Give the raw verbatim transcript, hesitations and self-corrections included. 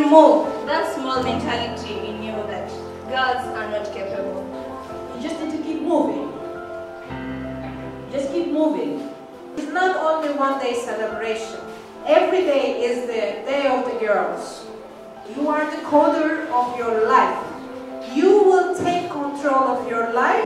remove that small mentality in you that girls are not capable. You just need to keep moving. Just keep moving. It's not only one day celebration. Every day is the day of the girls. You are the coder of your life. You will take control of your life.